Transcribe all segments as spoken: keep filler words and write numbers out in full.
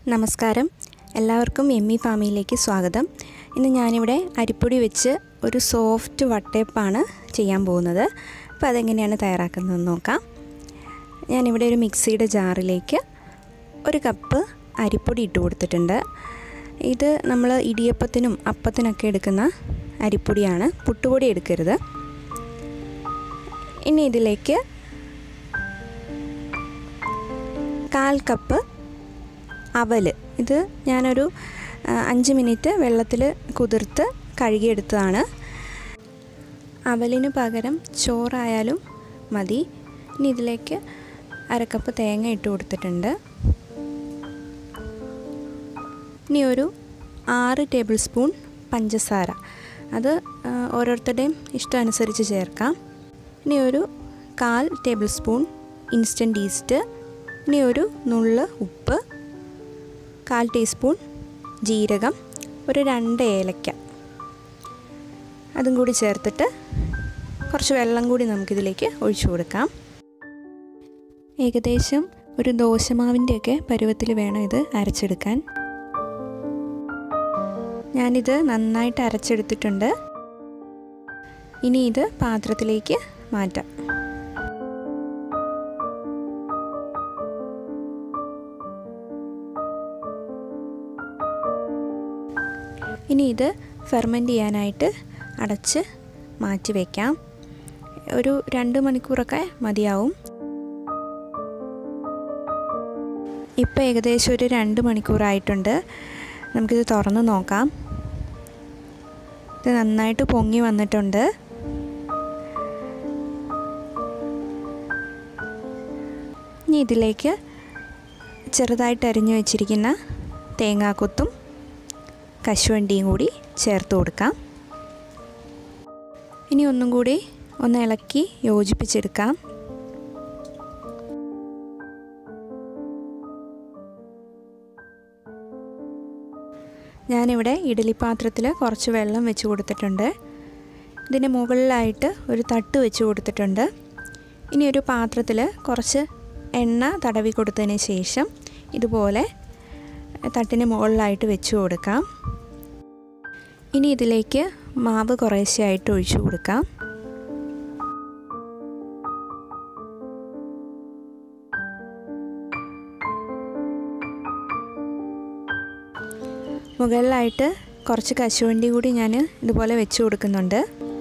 നമസ്കാരം, എല്ലാവർക്കും എമ്മി ഫാമിയിലേക്ക് സ്വാഗതം. ഇന്ന് ഞാനിവിടെ അരിപ്പൊടി വെച്ച് ഒരു സോഫ്റ്റ് വട്ടയപ്പമാണ് ചെയ്യാൻ പോകുന്നത്. അപ്പോൾ അതെങ്ങനെയാണ് തയ്യാറാക്കുന്നതെന്ന് നോക്കാം. ഞാനിവിടെ ഒരു മിക്സിയുടെ ജാറിലേക്ക് ഒരു കപ്പ് അരിപ്പൊടി ഇട്ട് കൊടുത്തിട്ടുണ്ട്. ഇത് നമ്മൾ ഇടിയപ്പത്തിനും അപ്പത്തിനൊക്കെ എടുക്കുന്ന അരിപ്പൊടിയാണ്, പുട്ടുപൊടി എടുക്കരുത്. ഇനി ഇതിലേക്ക് കാൽ കപ്പ് അവൽ, ഇത് ഞാനൊരു അഞ്ച് മിനിറ്റ് വെള്ളത്തിൽ കുതിർത്ത് കഴുകിയെടുത്തതാണ്. അവലിന് പകരം ചോറായാലും മതി. ഇനി ഇതിലേക്ക് അരക്കപ്പ് തേങ്ങ ഇട്ട് കൊടുത്തിട്ടുണ്ട്. ഇനി ഒരു ആറ് ടേബിൾ സ്പൂൺ പഞ്ചസാര, അത് ഓരോരുത്തരുടെയും ഇഷ്ടം അനുസരിച്ച് ചേർക്കാം. ഇനി ഒരു കാൽ ടേബിൾ സ്പൂൺ ഇൻസ്റ്റൻറ്റ് ഈസ്റ്റ്, ഇനി ഒരു നുള്ള് ഉപ്പ്, കാൽ ടീസ്പൂൺ ജീരകം, ഒരു രണ്ട് ഏലക്ക, അതും കൂടി ചേർത്തിട്ട് കുറച്ച് വെള്ളം കൂടി നമുക്കിതിലേക്ക് ഒഴിച്ചു കൊടുക്കാം. ഏകദേശം ഒരു ദോശമാവിൻ്റെയൊക്കെ പരുവത്തിൽ വേണം ഇത് അരച്ചെടുക്കാൻ. ഞാനിത് നന്നായിട്ട് അരച്ചെടുത്തിട്ടുണ്ട്. ഇനി ഇത് പാത്രത്തിലേക്ക് മാറ്റാം. ഇനി ഇത് ഫെർമെൻറ്റ് ചെയ്യാനായിട്ട് അടച്ച് മാറ്റി വയ്ക്കാം. ഒരു രണ്ട് മണിക്കൂറൊക്കെ മതിയാവും. ഇപ്പോൾ ഏകദേശം ഒരു രണ്ട് മണിക്കൂറായിട്ടുണ്ട്. നമുക്കിത് തുറന്ന് നോക്കാം. ഇത് നന്നായിട്ട് പൊങ്ങി വന്നിട്ടുണ്ട്. ഇനി ഇതിലേക്ക് ചെറുതായിട്ട് അരിഞ്ഞു വെച്ചിരിക്കുന്ന തേങ്ങാക്കൊത്തും കശുവണ്ടിയും കൂടി ചേർത്ത് കൊടുക്കാം. ഇനി ഒന്നും കൂടി ഒന്ന് ഇളക്കി യോജിപ്പിച്ചെടുക്കാം. ഞാനിവിടെ ഇഡ്ഡലിപ്പാത്രത്തിൽ കുറച്ച് വെള്ളം വെച്ച് കൊടുത്തിട്ടുണ്ട്. ഇതിന് മുകളിലായിട്ട് ഒരു തട്ട് വെച്ച് കൊടുത്തിട്ടുണ്ട്. ഇനി ഒരു പാത്രത്തിൽ കുറച്ച് എണ്ണ തടവി കൊടുത്തതിന് ശേഷം ഇതുപോലെ തട്ടിന് മുകളിലായിട്ട് വെച്ച് കൊടുക്കാം. ഇനി ഇതിലേക്ക് മാവ് കുറേശ്ശെയായിട്ട് ഒഴിച്ചു കൊടുക്കാം. മുകളിലായിട്ട് കുറച്ച് കശുവണ്ടി കൂടി ഞാൻ ഇതുപോലെ വെച്ച് കൊടുക്കുന്നുണ്ട്.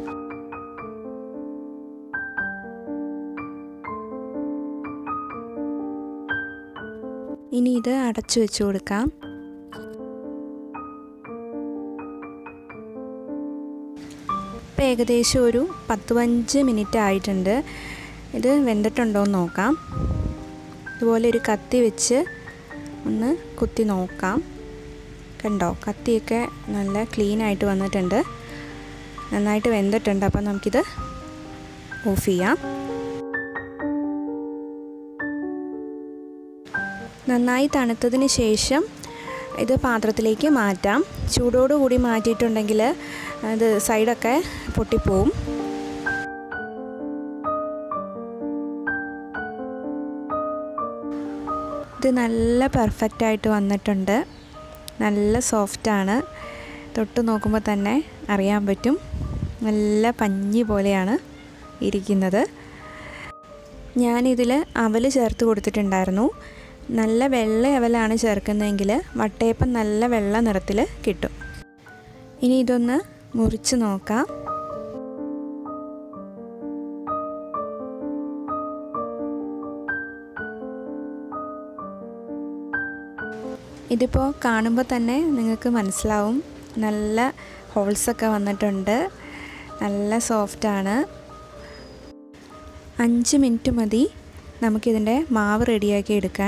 ഇനി ഇത് അടച്ചു വെച്ച് കൊടുക്കാം. ഇപ്പോൾ ഏകദേശം ഒരു പത്ത് പതിനഞ്ച് മിനിറ്റ് ആയിട്ടുണ്ട്. ഇത് വെന്തിട്ടുണ്ടോ എന്ന് നോക്കാം. ഇതുപോലെ ഒരു കത്തി വെച്ച് ഒന്ന് കുത്തി നോക്കാം. കണ്ടോ, കത്തിയൊക്കെ നല്ല ക്ലീനായിട്ട് വന്നിട്ടുണ്ട്, നന്നായിട്ട് വെന്തിട്ടുണ്ട്. അപ്പോൾ നമുക്കിത് ഓഫ് ചെയ്യാം. നന്നായി തണുത്തതിന് ശേഷം ഇത് പാത്രത്തിലേക്ക് മാറ്റാം. ചൂടോടുകൂടി മാറ്റിയിട്ടുണ്ടെങ്കിൽ അത് സൈഡൊക്കെ പൊട്ടിപ്പോവും. ഇത് നല്ല പെർഫെക്റ്റായിട്ട് വന്നിട്ടുണ്ട്. നല്ല സോഫ്റ്റാണ്. തൊട്ട് നോക്കുമ്പോൾ തന്നെ അറിയാൻ പറ്റും. നല്ല പഞ്ഞി പോലെയാണ് ഇരിക്കുന്നത്. ഞാനിതിൽ അവൽ ചേർത്ത് കൊടുത്തിട്ടുണ്ടായിരുന്നു. നല്ല വെള്ള അവലാണ് ചേർക്കുന്നതെങ്കിൽ വട്ടയപ്പം നല്ല വെള്ള നിറത്തിൽ കിട്ടും. ഇനി ഇതൊന്ന് മുറിച്ച് നോക്കാം. ഇതിപ്പോൾ കാണുമ്പോൾ തന്നെ നിങ്ങൾക്ക് മനസ്സിലാവും, നല്ല ഹോൾസൊക്കെ വന്നിട്ടുണ്ട്. നല്ല സോഫ്റ്റാണ്. അഞ്ച് മിനിറ്റ് മതി നമുക്കിതിൻ്റെ മാവ് റെഡിയാക്കി എടുക്കാൻ.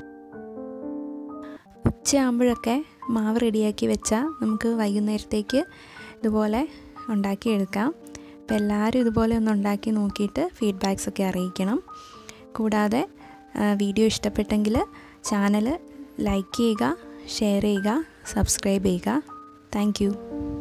ഉച്ചയാകുമ്പോഴൊക്കെ മാവ് റെഡിയാക്കി വെച്ചാൽ നമുക്ക് വൈകുന്നേരത്തേക്ക് ഇതുപോലെ ഉണ്ടാക്കിയെടുക്കാം. അപ്പോൾ എല്ലാവരും ഇതുപോലെ ഒന്ന് ഉണ്ടാക്കി നോക്കിയിട്ട് ഫീഡ്ബാക്സൊക്കെ അറിയിക്കണം. കൂടാതെ വീഡിയോ ഇഷ്ടപ്പെട്ടെങ്കിൽ ചാനൽ ലൈക്ക് ചെയ്യുക, ഷെയർ ചെയ്യുക, സബ്സ്ക്രൈബ് ചെയ്യുക. Thank U.